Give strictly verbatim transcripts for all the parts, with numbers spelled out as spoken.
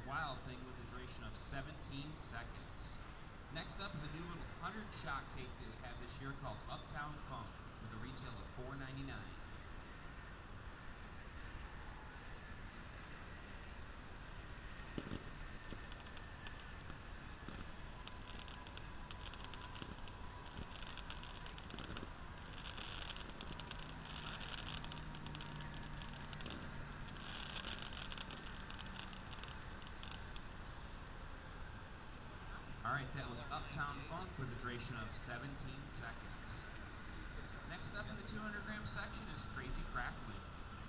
Wild Thing with a duration of seventeen seconds. Next up is a new little one hundred shot cake that we have this year called Uptown Funk with a retail of four ninety-nine. Alright, that was Uptown Funk with a duration of seventeen seconds. Next up in the two hundred gram section is Crazy Crackling.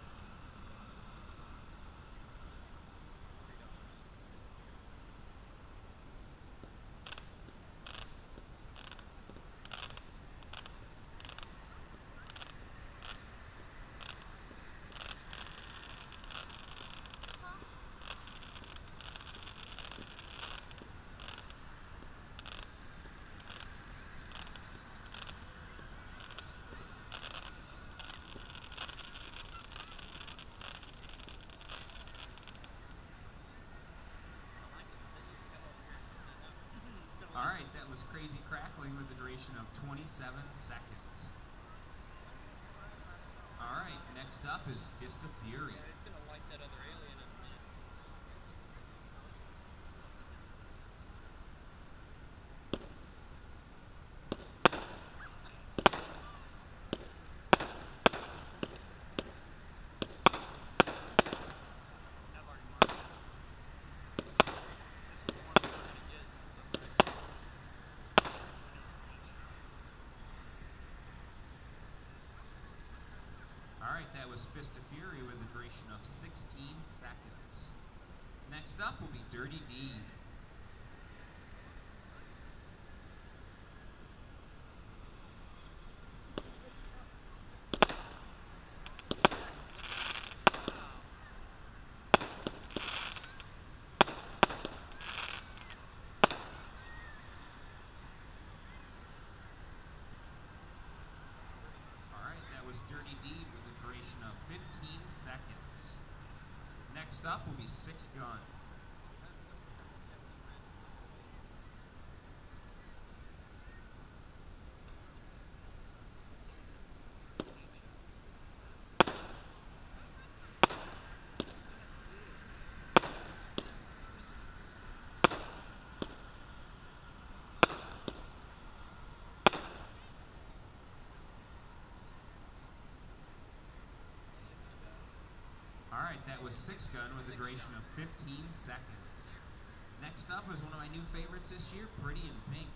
Alright, that was Crazy Crackling with a duration of twenty-seven seconds. Alright, next up is Fist of Fury. Yeah, it's gonna light that other alien up, man. I've already marked it. This was one we were gonna get, but Alright, that was Fist of Fury with a duration of sixteen seconds. Next up will be Dirty Deed. Dirty Deed with a duration of fifteen seconds. Next up will be Six Gun. Alright, that was Six Gun with a duration of fifteen seconds. Next up is one of my new favorites this year, Pretty in Pink.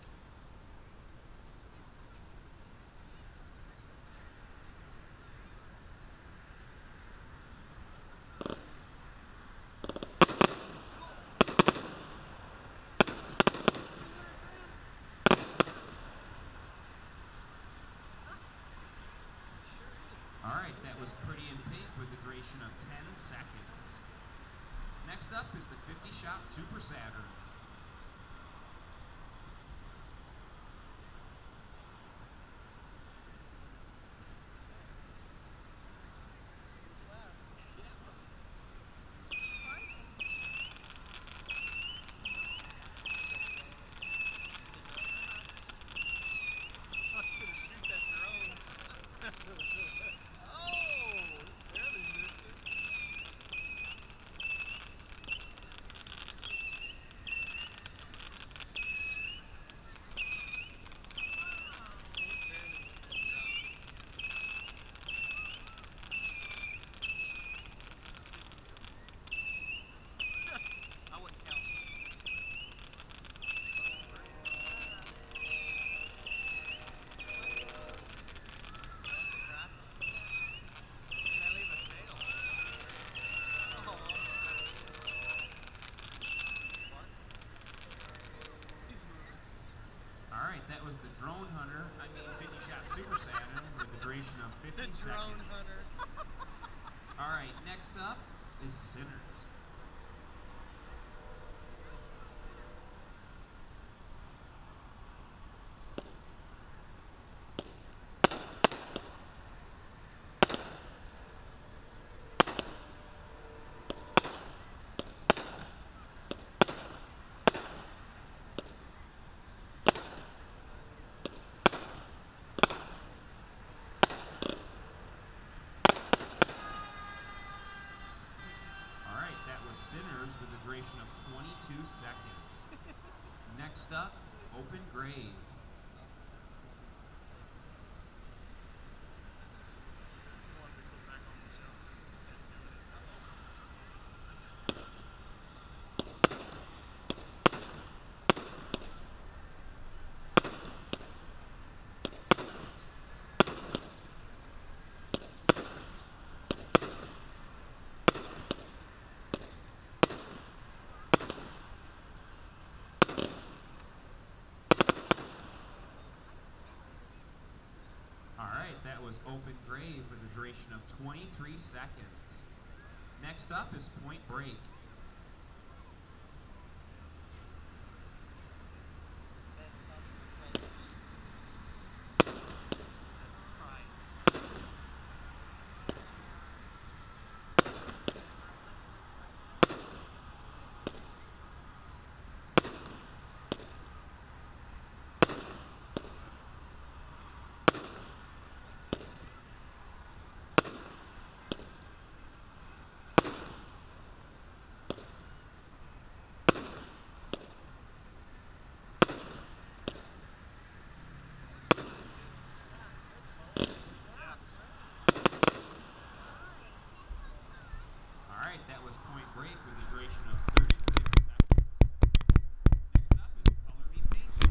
Alright, that was Pretty in Pink with a duration of ten seconds. Next up is the fifty shot Super Saturn. That was the Drone Hunter, I mean fifty shot Super Saturn with a duration of fifty the seconds. Drone Hunter. Alright, next up is Sinners. duration of twenty-two seconds. Next up, Open Grave. Alright, that was Open Grave with a duration of twenty-three seconds. Next up is Point Break. Alright, that was Point Break with a duration of thirty-six seconds. Next up is Color Me Pink.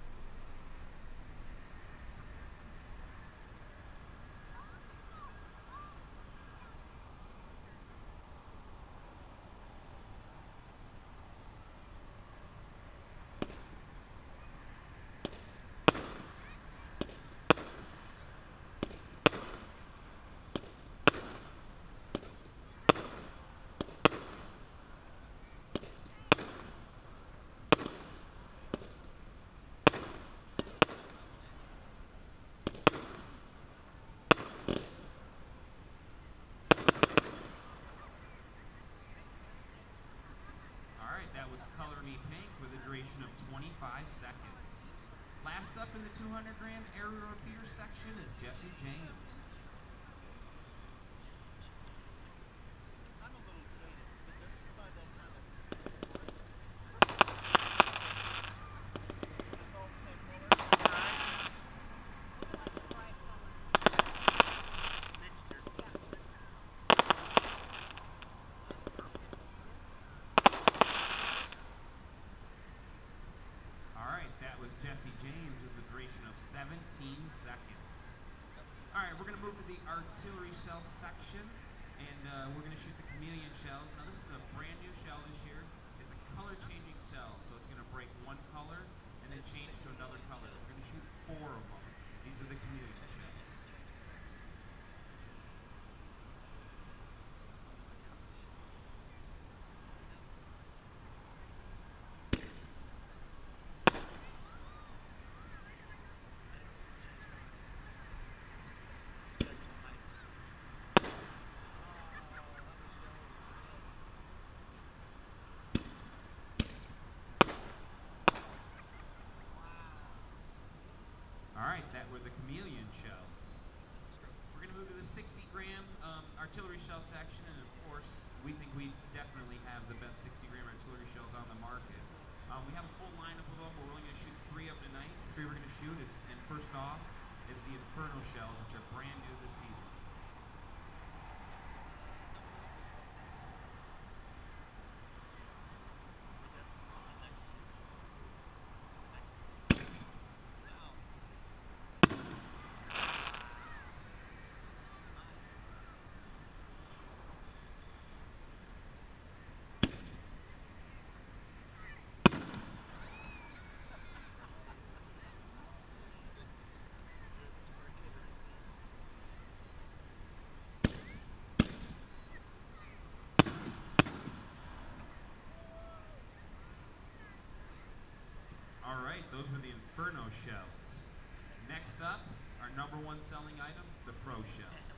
Alright, that was Color Me Pink with a duration of twenty-five seconds. Last up in the two hundred gram aerial repeater section is Jesse James. I'm a little jaded, but don't you find that kind of it's all the same color? Mixture. Alright, that was Jesse James with a duration of seventeen seconds. Alright, we're going to move to the artillery shell section, and uh, we're going to shoot the chameleon shells. Now this is a brand new shell this year. It's a color changing shell, so it's going to break one color and then change to another color. We're going to shoot four of them. These are the chameleon shells. Alright, that were the chameleon shells. We're going to move to the sixty gram um, artillery shell section, and of course, we think we definitely have the best sixty gram artillery shells on the market. Um, we have a full lineup of them. We're only going to shoot three of them tonight. The three we're going to shoot is, and first off, is the Inferno shells, which are brand new this season. Alright, those were the Inferno shells. Next up, our number one selling item, the Pro shells.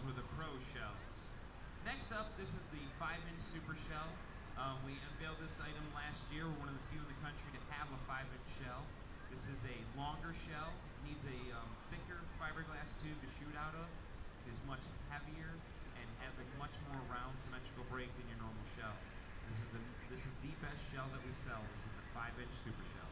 were the Pro shells. Next up, this is the five inch Super Shell. Um, we unveiled this item last year. We're one of the few in the country to have a five inch shell. This is a longer shell, needs a um, thicker fiberglass tube to shoot out of, is much heavier, and has a much more round symmetrical break than your normal shells. This is the this is the best shell that we sell. This is the five inch Super Shells.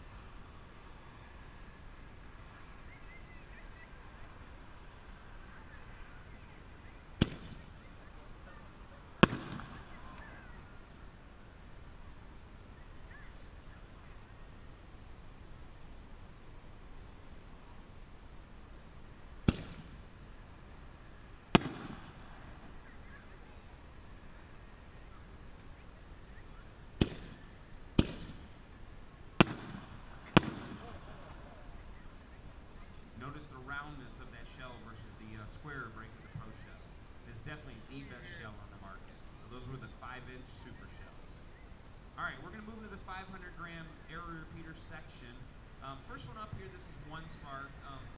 Notice the roundness of that shell versus the uh, square break of the Pro shells. It's definitely the best shell on the market. So those were the five inch Super Shells. All right, we're going to move into the five hundred gram air repeater section. Um, first one up here, this is One Spark.